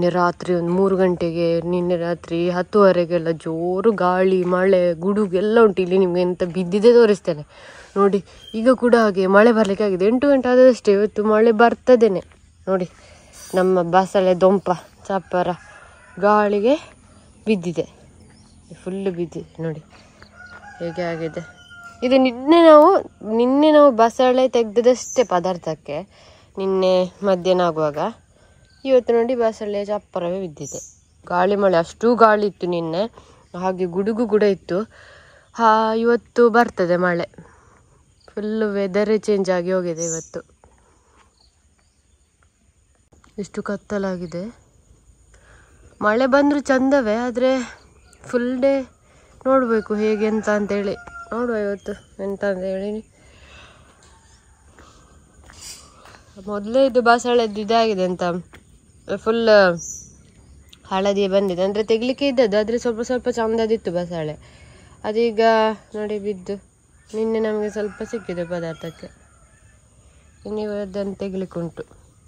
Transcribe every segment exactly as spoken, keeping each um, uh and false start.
ನಿನ್ನೆ ರಾತ್ರಿ ಒಂದು ಮೂರು ಗಂಟೆಗೆ ನಿನ್ನೆ ರಾತ್ರಿ ಹತ್ತುವರೆಗೆಲ್ಲ ಜೋರು ಗಾಳಿ ಮಳೆ ಗುಡುಗು ಎಲ್ಲ ಉಂಟು. ಇಲ್ಲಿ ನಿಮಗೆ ಎಂತ ಬಿದ್ದಿದೆ ತೋರಿಸ್ತೇನೆ ನೋಡಿ. ಈಗ ಕೂಡ ಹಾಗೆ ಮಳೆ ಬರಲಿಕ್ಕೆ ಆಗಿದೆ. ಎಂಟು ಗಂಟೆ ಆದಷ್ಟೇ ಇವತ್ತು ಮಳೆ ಬರ್ತದೇನೆ ನೋಡಿ. ನಮ್ಮ ಬಸಳೆ ದೊಂಪ ಚಪ್ಪರ ಗಾಳಿಗೆ ಬಿದ್ದಿದೆ, ಫುಲ್ಲು ಬಿದ್ದಿದೆ ನೋಡಿ ಹೇಗೆ ಆಗಿದೆ. ಇದು ನಿನ್ನೆ ನಾವು ನಿನ್ನೆ ನಾವು ಬಸಳೆ ತೆಗೆದದಷ್ಟೇ ಪದಾರ್ಥಕ್ಕೆ, ನಿನ್ನೆ ಮಧ್ಯಾಹ್ನ ಆಗುವಾಗ. ಇವತ್ತು ನೋಡಿ ಬಸಳೆ ಚಪ್ಪರವೇ ಬಿದ್ದಿದೆ. ಗಾಳಿ ಮಳೆ ಅಷ್ಟೂ ಗಾಳಿ ಇತ್ತು ನಿನ್ನೆ, ಹಾಗೆ ಗುಡುಗು ಕೂಡ ಇತ್ತು. ಹಾ ಇವತ್ತು ಬರ್ತದೆ ಮಳೆ. ಫುಲ್ಲು ವೆದರೇ ಚೇಂಜ್ ಆಗಿ ಹೋಗಿದೆ ಇವತ್ತು. ಎಷ್ಟು ಕತ್ತಲಾಗಿದೆ. ಮಳೆ ಬಂದರೂ ಚಂದವೇ, ಆದರೆ ಫುಲ್ ಡೇ ನೋಡಬೇಕು ಹೇಗೆ ಎಂತ ಅಂತೇಳಿ. ನೋಡುವ ಇವತ್ತು ಎಂತ ಅಂತ ಹೇಳಿ. ಮೊದಲೇ ಇದು ಬಸಳೆದ್ದು ಇದಾಗಿದೆ ಅಂತ, ಫುಲ್ ಹಳದಿ ಬಂದಿದೆ. ಅಂದರೆ ತೆಗಿಲಿಕ್ಕೆ ಇದ್ದದ್ದು, ಆದರೆ ಸ್ವಲ್ಪ ಸ್ವಲ್ಪ ಚಂದದಿತ್ತು ಬಸಳೆ. ಅದೀಗ ನೋಡಿ ಬಿದ್ದು. ನಿನ್ನೆ ನಮಗೆ ಸ್ವಲ್ಪ ಸಿಕ್ಕಿದೆ ಪದಾರ್ಥಕ್ಕೆ, ನೀವು ಅದನ್ನು ತೆಗಿಲಿಕ್ಕೆ ಉಂಟು.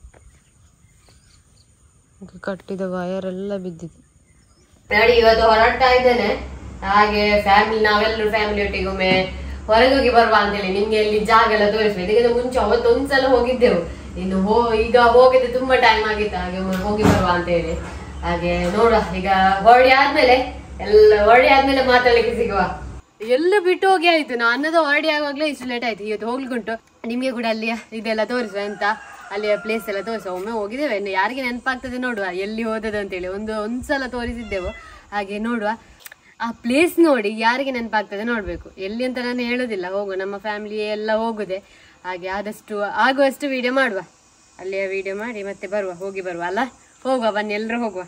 ಕಟ್ಟಿದ ವಯರೆಲ್ಲ ಬಿದ್ದಿದೆ ನೋಡಿ. ಇವತ್ತು ಹೊರಡ್ತಾ ಇದ್ದೇನೆ. ಹಾಗೆ ಫ್ಯಾಮಿಲಿ ನಾವೆಲ್ಲರೂ ಫ್ಯಾಮಿಲಿ ಒಟ್ಟಿಗೆ ಒಮ್ಮೆ ಹೊರಗೆ ಹೋಗಿ ಬರುವ ಅಂತೇಳಿ ನಿಮ್ಗೆ ಇಲ್ಲಿ ಜಾಗ ಎಲ್ಲ ತೋರಿಸ್ಬೇಕು. ಇದಕ್ಕಿಂತ ಮುಂಚೆ ಅವತ್ತು ಒಂದ್ಸಲ ಹೋಗಿದ್ದೆವು, ಇನ್ನು ಹೋ ಈಗ ಹೋಗಿದ್ದು ತುಂಬಾ ಟೈಮ್ ಆಗಿತ್ತು. ಹಾಗೆ ಹೋಗಿ ಬರುವ ಅಂತ ಹೇಳಿ. ಹಾಗೆ ನೋಡುವ, ಈಗ ಹೊರಡಿ ಆದ್ಮೇಲೆ ಎಲ್ಲ ಹೊರಡಿ ಆದ್ಮೇಲೆ ಮಾತಾಡ್ಲಿಕ್ಕೆ ಸಿಗುವ. ಎಲ್ಲ ಬಿಟ್ಟು ಹೋಗಿ ಆಯ್ತು. ನಾ ಅನ್ನದ ಹೊರಡಿ ಆಗುವಾಗ್ಲೇ ಇಷ್ಟು ಲೇಟ್ ಆಯ್ತು. ಇವತ್ತು ಹೋಗ್ಲಿಕ್ಕುಂಟು. ನಿಮ್ಗೆ ಕೂಡ ಅಲ್ಲಿ ಇದೆಲ್ಲ ತೋರಿಸುವ, ಎಂತ ಅಲ್ಲಿಯ ಪ್ಲೇಸ್ ಎಲ್ಲ ತೋರಿಸುವ. ಒಮ್ಮೆ ಹೋಗಿದ್ದೇವೆ, ಇನ್ನು ಯಾರಿಗೆ ನೆನಪಾಗ್ತದೆ ನೋಡುವ ಎಲ್ಲಿ ಹೋದದ್ದು ಅಂತೇಳಿ. ಒಂದು ಒಂದ್ಸಲ ತೋರಿಸಿದ್ದೆವು, ಹಾಗೆ ನೋಡುವ. ಆ ಪ್ಲೇಸ್ ನೋಡಿ ಯಾರಿಗೆ ನೆನಪಾಗ್ತದೆ ನೋಡ್ಬೇಕು. ಎಲ್ಲಿ ಅಂತ ನಾನು ಹೇಳೋದಿಲ್ಲ, ಹೋಗುವ ನಮ್ಮ ಫ್ಯಾಮಿಲಿ ಎಲ್ಲ ಹೋಗುದೆ. ಹಾಗೆ ಆದಷ್ಟು ಆಗುವಷ್ಟು ವಿಡಿಯೋ ಮಾಡುವ. ಅಲ್ಲಿಯ ವಿಡಿಯೋ ಮಾಡಿ ಮತ್ತೆ ಬರುವ, ಹೋಗಿ ಬರುವ ಅಲ್ಲ. ಹೋಗುವ ಬನ್ನಿ, ಎಲ್ಲರೂ ಹೋಗುವ.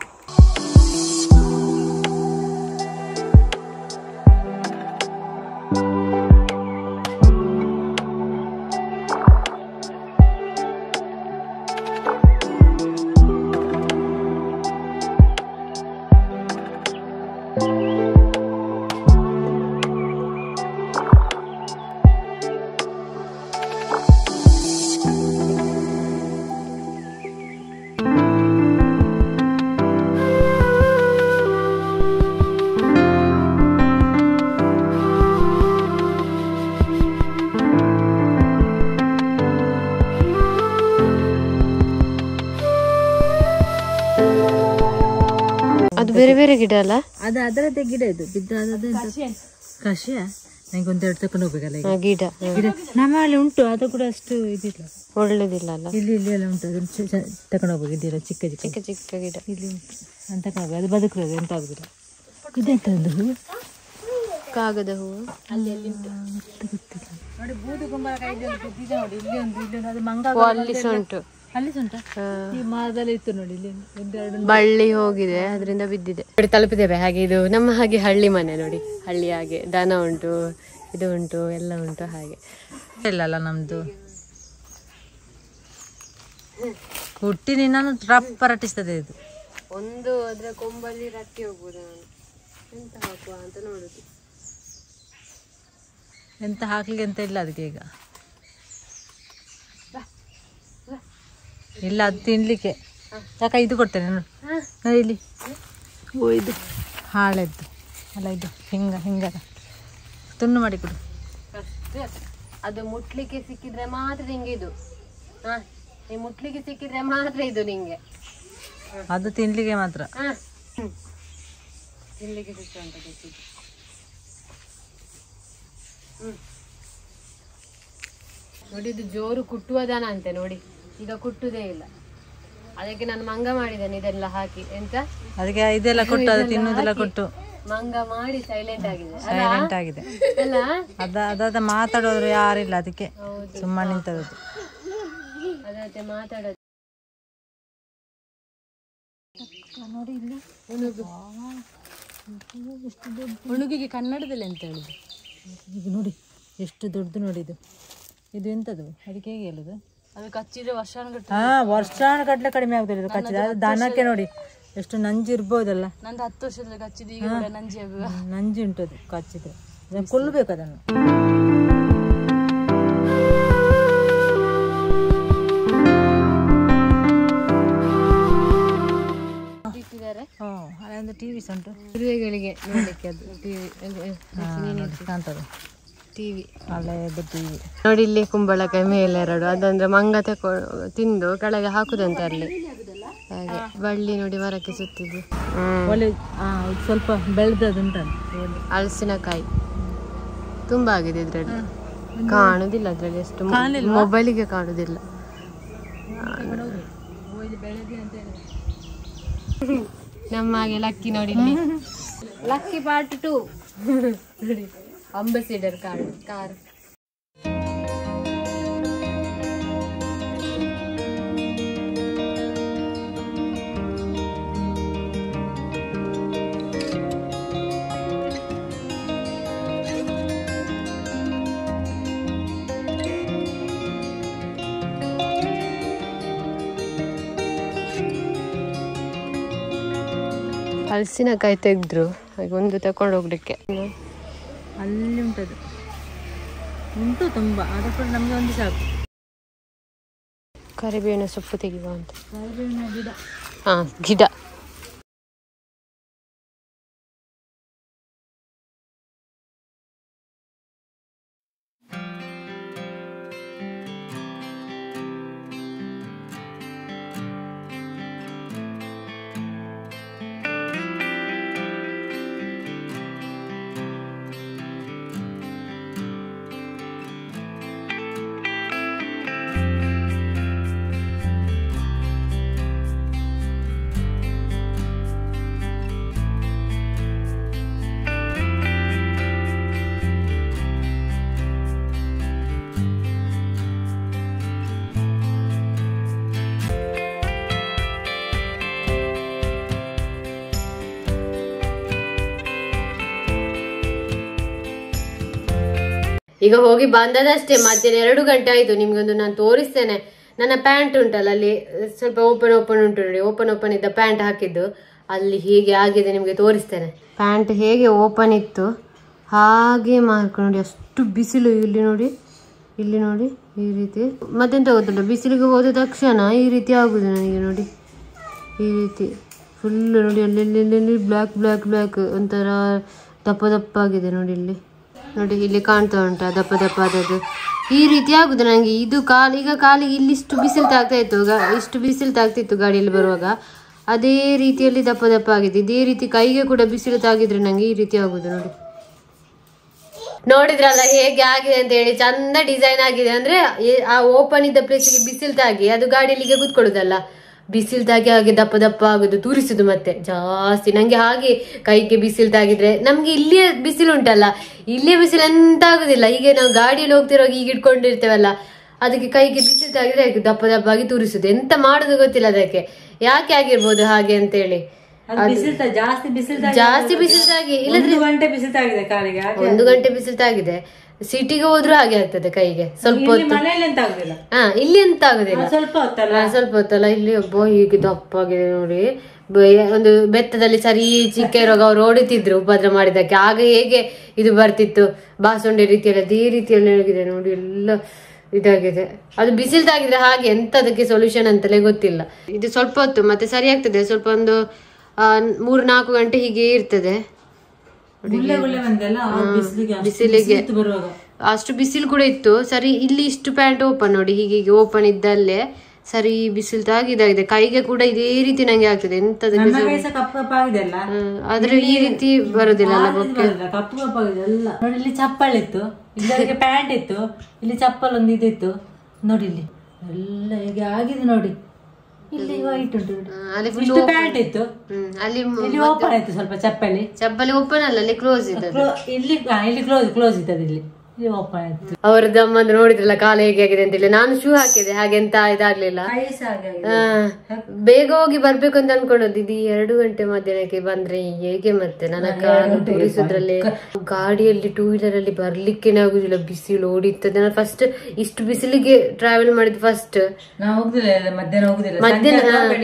ಅದು ಬೇರೆ ಬೇರೆ ಗಿಡ ಅಲ್ಲ, ಅದು ಅದರದ್ದೇ ಗಿಡ. ಇದು ಬಿದ್ದ ಕಷಿಯ ನಂಗೆ ಒಂದೆರಡು ತಕೊಂಡು ಹೋಗ್ಬೇಕಲ್ಲ ಗಿಡ. ಗಿಡ ನಮ್ಮಲ್ಲಿ ಉಂಟು, ಅದು ಕೂಡ ಅಷ್ಟು ಇದಿಲ್ಲ, ಒಳ್ಳೇದಿಲ್ಲ ಅಲ್ಲ. ಇಲ್ಲಿ ಇಲ್ಲಿ ಎಲ್ಲ ಉಂಟು, ಅದನ್ನು ತಕೊಂಡು ಹೋಗ್ಬೇಕು. ಇದೆಲ್ಲ ಚಿಕ್ಕ ಚಿಕ್ಕ ಚಿಕ್ಕ ಚಿಕ್ಕ ಗಿಡ ಇಲ್ಲಿ ಉಂಟು ಅಂತ ತಕೊಂಡು ಹೋಗ್ಬೇಕು. ಅದು ಬದುಕುತ್ತದೆ, ಎಂತ ಆಗುದಿಲ್ಲ. ಇದೆಂತದ್ದು ಹೂವು, ಕಾಗದ ಹೂವು. ಅಲ್ಲಿ ಅಲ್ಲಿ ಗೊತ್ತಿಲ್ಲ ನೋಡಿ. ಬೂದು ಕುಂಬಳಕಾಯಿ ಬಿದ್ದಿದೆ ನೋಡಿ. ಇಲ್ಲಿ ಒಂದು ಇಲ್ಲಿ ಅದು ಮಂಗ ಅಲ್ಲಿ ಸಹ ಉಂಟು. ಅಲ್ಲಿ ಉಂಟ ಈ ಮರದಲ್ಲಿ ಇತ್ತು ನೋಡಿ. ಇಲ್ಲಿ ಒಂದೆರಡು ಬಳ್ಳಿ ಹೋಗಿದೆ, ಅದರಿಂದ ಬಿದ್ದಿದೆ. ತಲುಪಿದ್ದೇವೆ. ಹಾಗೆ ಇದು ನಮ್ಮ ಹಾಗೆ ಹಳ್ಳಿ ಮನೆ ನೋಡಿ. ಹಳ್ಳಿ ಹಾಗೆ ದನ ಉಂಟು, ಇದು ಉಂಟು, ಎಲ್ಲ ಉಂಟು. ಹಾಗೆ ಇಲ್ಲ ಅಲ್ಲ ನಮ್ದು ಹುಟ್ಟಿನ ನಾನು ರಪ್ಪ ರಟ್ಟಿಸ್ತದೆ. ಇದು ಒಂದು ಅದರ ಕೊಂಬಲ್ಲಿ ರಟ್ಟಿ ಹೋಗ್ಬೋದು. ನಾನು ಎಂತ ಹಾಕುವ ಅಂತ ನೋಡುದು. ಎಂತ ಹಾಕ್ಲಿಕ್ಕೆ ಅಂತ ಇಲ್ಲ ಅದಕ್ಕೆ ಈಗ. ಇಲ್ಲ ಅದು ತಿನ್ಲಿಕ್ಕೆ. ಯಾಕ ಇದು ಕೊಡ್ತೇನೆ ನೋಡಿ ಇಲ್ಲಿ. ಓ ಇದು ಹಾಳೆದ್ದು ಅಲ್ಲ, ಇದು ಹಿಂಗ ಹಿಂಗದ ತುಂಡು ಮಾಡಿ ಕೊಡು. ಅದು ಮುಟ್ಲಿಕ್ಕೆ ಸಿಕ್ಕಿದ್ರೆ ಮಾತ್ರ ನಿಂಗೆ ಇದು. ಹಾ, ಈ ಮುಟ್ಲಿಕ್ಕೆ ಸಿಕ್ಕಿದ್ರೆ ಮಾತ್ರ ಇದು ನಿಂಗೆ. ಅದು ತಿನ್ಲಿಕ್ಕೆ ಮಾತ್ರ. ತಿನ್ಲಿಕ್ಕೆ ಸಿಕ್ಕುವಂತ ಗೊತ್ತಿದ್ದು. ಹ್ಮ್ ನೋಡಿ, ಇದು ಜೋರು ಕುಟ್ಟುವ ದನ ಅಂತೆ ನೋಡಿ. ಈಗ ಕುಟ್ಟುದೇ ಇಲ್ಲ, ಅದಕ್ಕೆ ನಾನು ಮಂಗ ಮಾಡಿದ್ದೇನೆ ಇದೆಲ್ಲ ಹಾಕಿ. ಎಂತ ಅದಕ್ಕೆ ಇದೆಲ್ಲ ಕೊಟ್ಟು ಅದು ತಿನ್ನುವುದೆಲ್ಲ ಕೊಟ್ಟು ಮಂಗ ಮಾಡಿ ಸೈಲೆಂಟ್ ಆಗಿದೆ. ಸೈಲೆಂಟ್ ಆಗಿದೆ ಅಲ್ಲ, ಅದ ಅದಾದ ಮಾತಾಡೋರು ಯಾರಿಲ್ಲ, ಅದಕ್ಕೆ ಸುಮ್ಮನೆ ನಿಂತದ್ದು. ಅದಕ್ಕೆ ಮಾತಾಡೋದು ನೋಡಿ. ಇಲ್ಲಿ ಉಣುಗಿಗೆ ಕನ್ನಡದಲ್ಲಿ ಎಂತ ಹೇಳುದು ಈಗ ನೋಡಿ ಎಷ್ಟು ದೊಡ್ಡದು ನೋಡಿ. ಇದು ಇದು ಎಂತದು, ಅದಕ್ಕೆ ಹೇಗೆ ಹೇಳುದು? ಅದು ಕಚ್ಚಿದ್ರೆ ವರ್ಷಾನುಗಟ್ಟಲೆ. ಹಾ, ವರ್ಷಾನುಗಟ್ಟಲೆ ಕಡಿಮೆ ಆಗುದಿಲ್ಲ ಇದು ಕಚ್ಚಿದ. ಅದು ದನಕ್ಕೆ ನೋಡಿ ಎಷ್ಟು ನಂಜು ಇರ್ಬೋದಲ್ಲ. ನಂದು ಹತ್ತು ವರ್ಷದಲ್ಲಿ ಕಚ್ಚಿದ, ಈಗ ನಂಜಿ ಆಗುವ ನಂಜು ಉಂಟು ಅದು ಕಚ್ಚಿದ್ರೆ. ಕೊಲ್ಲಬೇಕು ಅದನ್ನು. ಒಂದು ಟಿವಿ ಸಹ ಉಂಟು ಮದುವೆಗಳಿಗೆ ನೋಡ್ಲಿಕ್ಕೆ ಅದು ಟಿವಿ ಕಾಣ್ತದೆ ಟಿವಿ ಹಳೆಯದು ಟಿವಿ ನೋಡಿ. ಇಲ್ಲಿ ಕುಂಬಳಕಾಯಿ ಮೇಲೆ ಎರಡು ಅದಂದ್ರೆ ಮಂಗ ತಕೊ ತಿಂದು ಕೆಳಗೆ ಹಾಕುದಂತೆ ಅಲ್ಲಿ. ಹಾಗೆ ಬಳ್ಳಿ ನೋಡಿ ಮರಕ್ಕೆ ಸುತ್ತಿದ್ದು. ಒಳ್ಳೆ ಸ್ವಲ್ಪ ಬೆಳೆದದುಂಟಲ್ಲ ಹಲಸಿನಕಾಯಿ ತುಂಬಾ ಆಗಿದೆ ಇದ್ರಲ್ಲಿ. ಕಾಣುದಿಲ್ಲ ಅದ್ರಲ್ಲಿ ಎಷ್ಟು ಮೊಬೈಲಿಗೆ ಕಾಣುದಿಲ್ಲ. ನಮ್ಮ ಹಾಗೆ ಲಕ್ಕಿ ನೋಡಿ ಲಕ್ಕಿ ಪಾರ್ಟ್ ಟು ನೋಡಿ ಅಂಬಾಸಿಡರ್ ಕಾರ್ ಕಾರ್ ಹಲಸಿನಕಾಯಿ ತೆಗೆದ್ರು ಹಾಗೆ ಒಂದು ತಕೊಂಡು ಹೋಗ್ಲಿಕ್ಕೆ. ಅಲ್ಲಿ ಉಂಟದು ಉಂಟು ತುಂಬ ಅದಕ್ಕೆ ನಮಗೆ ಒಂದು ಸಾಕು. ಕರಿಬೇವಿನ ಸೊಪ್ಪು ತೆಗೆಯುವ ಅಂತ. ಕರಿಬೇವಿನ ಗಿಡ ಹಾ ಗಿಡ ಈಗ ಹೋಗಿ ಬಂದದಷ್ಟೇ. ಮಧ್ಯಾಹ್ನ ಎರಡು ಗಂಟೆ ಆಯ್ತು. ನಿಮ್ಗೊಂದು ನಾನು ತೋರಿಸ್ತೇನೆ. ನನ್ನ ಪ್ಯಾಂಟ್ ಉಂಟಲ್ಲ ಅಲ್ಲಿ ಸ್ವಲ್ಪ ಓಪನ್ ಓಪನ್ ಉಂಟು ನೋಡಿ. ಓಪನ್ ಓಪನ್ ಇದ್ದ ಪ್ಯಾಂಟ್ ಹಾಕಿದ್ದು ಅಲ್ಲಿ ಹೀಗೆ ಆಗಿದೆ. ನಿಮ್ಗೆ ತೋರಿಸ್ತೇನೆ. ಪ್ಯಾಂಟ್ ಹೇಗೆ ಓಪನ್ ಇತ್ತು ಹಾಗೆ ಮಾಡ್ಕೊಂಡು ನೋಡಿ. ಅಷ್ಟು ಬಿಸಿಲು ಇಲ್ಲಿ ನೋಡಿ, ಇಲ್ಲಿ ನೋಡಿ ಈ ರೀತಿ. ಮತ್ತೆಂತ ಗೊತ್ತುಂಟ, ಬಿಸಿಲಿಗೆ ಹೋದ ತಕ್ಷಣ ಈ ರೀತಿ ಆಗುದು ನನಗೆ ನೋಡಿ. ಈ ರೀತಿ ಫುಲ್ ನೋಡಿ ಅಲ್ಲಿ ಬ್ಲ್ಯಾಕ್ ಬ್ಲ್ಯಾಕ್ ಬ್ಲ್ಯಾಕ್ ಒಂಥರ ದಪ್ಪ ದಪ್ಪ ಆಗಿದೆ ನೋಡಿ. ಇಲ್ಲಿ ನೋಡಿ, ಇಲ್ಲಿ ಕಾಣ್ತಾ ಉಂಟಾ ದಪ್ಪ ದಪ್ಪ ಆದದ್ದು. ಈ ರೀತಿ ಆಗುದು ನನಗೆ. ಇದು ಕಾಲು ಈಗ ಕಾಲಿಗೆ ಇಲ್ಲಿಷ್ಟು ಬಿಸಿಲು ತಾಗ್ತಾ ಇತ್ತು, ಇಷ್ಟು ಬಿಸಿಲು ತಾಗ್ತಿತ್ತು ಗಾಡಿಯಲ್ಲಿ ಬರುವಾಗ. ಅದೇ ರೀತಿಯಲ್ಲಿ ದಪ್ಪ ದಪ್ಪ ಆಗಿದೆ. ಇದೇ ರೀತಿ ಕೈಗೆ ಕೂಡ ಬಿಸಿಲು ತಾಗಿದ್ರೆ ನಂಗೆ ಈ ರೀತಿ ಆಗುದು ನೋಡಿ. ನೋಡಿದ್ರಲ್ಲ ಹೇಗೆ ಆಗಿದೆ ಅಂತ ಹೇಳಿ. ಚಂದ ಡಿಸೈನ್ ಆಗಿದೆ. ಅಂದ್ರೆ ಆ ಓಪನ್ ಇದ್ದ ಪ್ಲೇಸಿಗೆ ಬಿಸಿಲು ತಾಗಿ ಅದು ಗಾಡಿಯಲ್ಲಿಗೆ ಕೂತ್ಕೊಳ್ಳುದಲ್ಲ, ಬಿಸಿಲು ತಾಗಿ ಹಾಗೆ ದಪ್ಪ ದಪ್ಪ ಆಗುದು, ತೂರಿಸುದು ಮತ್ತೆ ಜಾಸ್ತಿ. ನಂಗೆ ಹಾಗೆ ಕೈಗೆ ಬಿಸಿಲು ತಾಗಿದ್ರೆ, ನಮ್ಗೆ ಇಲ್ಲಿಯೇ ಬಿಸಿಲು ಉಂಟಲ್ಲ, ಇಲ್ಲಿಯೇ ಬಿಸಿಲು ಎಂತ ಆಗುದಿಲ್ಲ. ಹೀಗೆ ನಾವು ಗಾಡಿಯಲ್ಲಿ ಹೋಗ್ತಿರುವಾಗ ಈಗ ಇಟ್ಕೊಂಡಿರ್ತೇವಲ್ಲ, ಅದಕ್ಕೆ ಕೈಗೆ ಬಿಸಿಲು ತಾಗಿದ್ರೆ ಹಾಗೆ ದಪ್ಪ ದಪ್ಪ ಆಗಿ ತೂರಿಸುದು. ಎಂತ ಮಾಡುದು ಗೊತ್ತಿಲ್ಲ ಅದಕ್ಕೆ, ಯಾಕೆ ಆಗಿರ್ಬೋದು ಹಾಗೆ ಅಂತ ಹೇಳಿ. ಜಾಸ್ತಿ ಬಿಸಿಲು ತಾಗಿ ಇಲ್ಲದ್ರೆ ಒಂದು ಗಂಟೆ ಬಿಸಿಲು ತಾಗಿದೆ. ಸಿಟಿಗೆ ಹೋದ್ರು ಹಾಗೆ ಆಗ್ತದೆ ಕೈಗೆ. ಸ್ವಲ್ಪ ಹೊತ್ತು ಹಾ ಇಲ್ಲಿ ಎಂತ ಆಗುದಿಲ್ಲ, ಸ್ವಲ್ಪ ಹೊತ್ತಲ್ಲ ಸ್ವಲ್ಪ ಹೊತ್ತಲ್ಲ ಇಲ್ಲಿ ಒಬ್ಬ ಹೀಗೆ ದಪ್ಪ ಆಗಿದೆ ನೋಡಿ. ಒಂದು ಬೆತ್ತದಲ್ಲಿ ಸರಿ ಚಿಕ್ಕ ಇರುವಾಗ ಅವ್ರು ಹೊಡಿತಿದ್ರು ಉಪದ್ರ ಮಾಡಿದಕ್ಕೆ. ಆಗ ಹೇಗೆ ಇದು ಬರ್ತಿತ್ತು ಬಾಸುಂಡೆ ರೀತಿಯಲ್ಲಿ, ಅದೇ ರೀತಿಯಲ್ಲಿ ಆಗಿದೆ ನೋಡಿ. ಎಲ್ಲ ಇದಾಗಿದೆ. ಅದು ಬಿಸಿಲು ತಾಗಿದ್ರೆ ಹಾಗೆ ಎಂತದಕ್ಕೆ ಸೊಲ್ಯೂಷನ್ ಅಂತಲೇ ಗೊತ್ತಿಲ್ಲ. ಇದು ಸ್ವಲ್ಪ ಹೊತ್ತು ಮತ್ತೆ ಸರಿ ಆಗ್ತದೆ. ಸ್ವಲ್ಪ ಒಂದು ಆ ಮೂರು ನಾಲ್ಕು ಗಂಟೆ ಹೀಗೆ ಇರ್ತದೆ. ಬಿಸಿಲಿಗೆ ಅಷ್ಟು ಬಿಸಿಲು ಕೂಡ ಇತ್ತು. ಸರಿ ಇಲ್ಲಿ ಇಷ್ಟು ಪ್ಯಾಂಟ್ ಓಪನ್ ನೋಡಿ, ಹೀಗೆ ಓಪನ್ ಇದ್ದಲ್ಲೇ ಸರಿ ಬಿಸಿಲು ತಾಗಿದಾಗಿದೆ. ಕೈಗೆ ಕೂಡ ಇದೇ ರೀತಿ ನಂಗೆ ಆಗ್ತದೆ. ಎಂತದಕ್ಕೆ ಆದ್ರೆ ಈ ರೀತಿ ಬರುದಿಲ್ಲ ಕಪ್ಪು ಕಪ್ಪಾಗಿದೆ ಎಲ್ಲ ನೋಡಿ. ಇಲ್ಲಿ ಚಪ್ಪಲ್ ಇತ್ತು, ಇದಕ್ಕೆ ಪ್ಯಾಂಟ್ ಇತ್ತು, ಇಲ್ಲಿ ಚಪ್ಪಲ್ ಒಂದು ಇದಿತ್ತು ನೋಡಿ. ಇಲ್ಲಿ ಎಲ್ಲ ಹೇಗೆ ಆಗಿದೆ ನೋಡಿ. ಇಲ್ಲಿ ವೈಟ್ ಉಂಟು, ಅಲ್ಲಿ ಪ್ಯಾಂಟ್ ಇತ್ತು, ಅಲ್ಲಿ ಇಲ್ಲಿ ಓಪನ್ ಆಯ್ತು ಸ್ವಲ್ಪ ಚಪ್ಪಲಿ. ಚಪ್ಪಲಿ ಓಪನ್ ಅಲ್ಲ, ಅಲ್ಲಿ ಕ್ಲೋಸ್ ಇದೆ. ಇಲ್ಲಿ ಇಲ್ಲಿ ಕ್ಲೋಸ್ ಕ್ಲೋಸ್ ಇದ್ದದ್ದು, ಇಲ್ಲಿ ಓಪನ್ ಆಯ್ತು. ಅವ್ರದ್ದು ಅಮ್ಮಂದು ನೋಡಿದ್ರಲ್ಲ ಕಾಲು ಹೇಗೆ ಆಗಿದೆ ಅಂತ ಹೇಳಿ. ನಾನು ಶೂ ಹಾಕಿದೆ, ಹಾಗೆಂತ ಇದಾಗ್ಲಿಲ್ಲ. ಬೇಗ ಹೋಗಿ ಬರ್ಬೇಕು ಅಂತ ಅನ್ಕೊಂಡದ್ದು. ಇದು ಎರಡು ಗಂಟೆ ಮಧ್ಯಾಹ್ನಕ್ಕೆ ಬಂದ್ರೆ ಹೇಗೆ ಮತ್ತೆ ನನ್ನ ಕಾಲು ತೋರಿಸೋದ್ರಲ್ಲಿ. ಗಾಡಿಯಲ್ಲಿ ಟೂ ವೀಲರ್ ಅಲ್ಲಿ ಬರ್ಲಿಕ್ಕೇನೆ ಆಗುದಿಲ್ಲ, ಬಿಸಿಲು ಓಡಿರ್ತದೆ. ನಾನು ಫಸ್ಟ್ ಇಷ್ಟು ಬಿಸಿಲಿಗೆ ಟ್ರಾವೆಲ್ ಮಾಡಿದ್ ಫಸ್ಟ್. ಮಧ್ಯಾಹ್ನ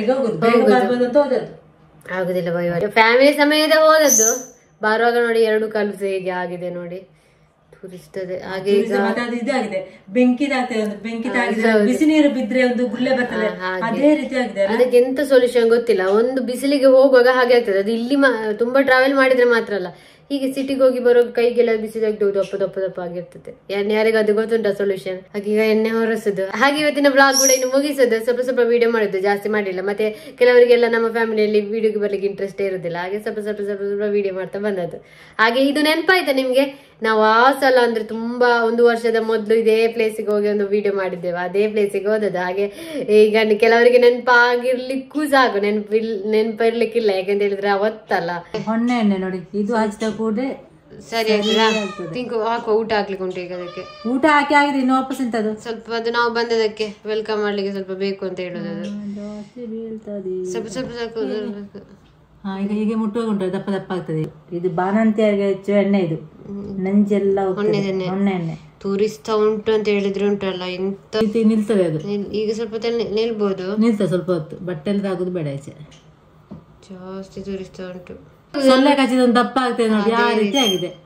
ಆಗುದಿಲ್ಲ ಭಯ. ಫ್ಯಾಮಿಲಿ ಸಮೇತ ಹೋದದ್ದು. ಬರುವಾಗ ನೋಡಿ ಎರಡು ಕಾಲು ಹೇಗೆ ಆಗಿದೆ ನೋಡಿ. ತುರಿಸ್ತದೆ. ಹಾಗೆ ಈಗ ಮತ್ತೆ ಅದು ಇದಾಗಿದೆ, ಬೆಂಕಿ ತಾಗ್ತದೆ, ಒಂದು ಬೆಂಕಿ ತಾಗಿದೆ, ಬಿಸಿ ನೀರು ಬಿದ್ರೆ ಒಂದು ಗುಳ್ಳೆ ಬರ್ತದೆ, ಅದೇ ರೀತಿ ಆಗಿದೆ. ಅದಕ್ಕೆ ಎಂತ ಸೊಲ್ಯೂಷನ್ ಗೊತ್ತಿಲ್ಲ. ಒಂದು ಬಿಸಿಲಿಗೆ ಹೋಗುವಾಗ ಹಾಗೆ ಆಗ್ತದೆ. ಅದು ಇಲ್ಲಿ ತುಂಬಾ ಟ್ರಾವೆಲ್ ಮಾಡಿದ್ರೆ ಮಾತ್ರ ಅಲ್ಲ, ಹೀಗೆ ಸಿಟಿಗೆ ಹೋಗಿ ಬರೋ ಕೈಗೆಲ್ಲ ಬಿಸಿ ತೆಗೆದು ದಪ್ಪ ದಪ್ಪ ದಪ್ಪ ಆಗಿರ್ತದೆ. ಯಾರಿಗ ಅದು ಗೊತ್ತುಂಟ ಸೊಲ್ಯೂಷನ್? ಹಾಗೆ ಈಗ ಎಣ್ಣೆ ಹೊರಸುದು. ಹಾಗೆ ಇವತ್ತಿನ ಬ್ಲಾಗ್ ಕೂಡ ಇನ್ನು ಮುಗಿಸೋದು. ಸ್ವಲ್ಪ ಸ್ವಲ್ಪ ವಿಡಿಯೋ ಮಾಡಿದ್ದು, ಜಾಸ್ತಿ ಮಾಡಿಲ್ಲ. ಮತ್ತೆ ಕೆಲವರಿಗೆಲ್ಲ ನಮ್ಮ ಫ್ಯಾಮಿಲಿಯಲ್ಲಿ ವಿಡಿಯೋಗೆ ಬರ್ಲಿಕ್ಕೆ ಇಂಟ್ರೆಸ್ಟ್ ಇರುದಿಲ್ಲ, ಹಾಗೆ ಸ್ವಲ್ಪ ಸ್ವಲ್ಪ ಸ್ವಲ್ಪ ಸ್ವಲ್ಪ ವಿಡಿಯೋ ಮಾಡ್ತಾ ಬಂದದ್ದು. ಹಾಗೆ ಇದು ನೆನಪಾಯ್ತಾ ನಿಮ್ಗೆ? ನಾವು ಆ ಸಲ ಅಂದ್ರೆ ತುಂಬಾ ಒಂದು ವರ್ಷದ ಮೊದಲು ಇದೇ ಪ್ಲೇಸಿಗೆ ಹೋಗಿ ಒಂದು ವಿಡಿಯೋ ಮಾಡಿದ್ದೇವೆ, ಅದೇ ಪ್ಲೇಸಿಗೆ ಹೋದದ್ದು. ಹಾಗೆ ಈಗ ಕೆಲವರಿಗೆ ನೆನಪಾಗಿರ್ಲಿಕ್ಕೂ ಸಾಕು, ನೆನಪಿಲ್ ನೆನಪಿರ್ಲಿಕ್ಕಿಲ್ಲ, ಯಾಕಂತ ಹೇಳಿದ್ರೆ ಅವತ್ತಲ್ಲ. ಹೊಣ್ಣೆ ಎಣ್ಣೆ ನೋಡಿ, ಇದು ಹಚ್ಚಿದ ಕೂಡ ಸರಿ ಆಗ್ತದಾ? ತಿಂಕು ಹಾಕುವ, ಊಟ ಹಾಕ್ಲಿಕ್ಕೆ ಉಂಟು ಈಗ. ಅದಕ್ಕೆ ಊಟ ಹಾಕಿ ಆಗಿದೆ, ಇನ್ನು ವಾಪಸ್ ಇಂತದ್ದು ಸ್ವಲ್ಪ ಅದು ನಾವು ಬಂದದಕ್ಕೆ ವೆಲ್ಕಮ್ ಮಾಡ್ಲಿಕ್ಕೆ ಸ್ವಲ್ಪ ಬೇಕು ಅಂತ ಹೇಳುದು. ಅದು ಸ್ವಲ್ಪ ಸ್ವಲ್ಪ ಸಾಕು. ಹಾ, ಈಗ ಹೀಗೆ ಮುಟ್ಟುವಾಗ ಉಂಟು, ದಪ್ಪ ದಪ್ಪ ಆಗ್ತದೆ. ಇದು ಬಾಣಂತಿಯರಿಗೆ ಹೆಚ್ಚು ಎಣ್ಣೆ, ಇದು ನಂಜೆಲ್ಲ ಹೊಣ್ಣೆ ಎಣ್ಣೆ ತೋರಿಸ್ತಾ ಉಂಟು ಅಂತ ಹೇಳಿದ್ರೆ ಉಂಟಲ್ಲ, ಎಂತ ನಿಲ್ತದೆ ಅದು. ಈಗ ಸ್ವಲ್ಪ ನಿಲ್ಬಹುದು, ನಿಲ್ತದೆ ಸ್ವಲ್ಪ ಹೊತ್ತು. ಬಟ್ಟೆ ಎಲ್ಲ ಆಗುದು ಬೇಡ, ಆಚೆ ಜಾಸ್ತಿ ತೋರಿಸ್ತಾ ಉಂಟು. ಸೊಳ್ಳೆ ಕಚ್ಚಿದ ಒಂದು ದಪ್ಪ ಆಗ್ತದೆ ನೋಡಿ, ಆ ರೀತಿ ಆಗಿದೆ.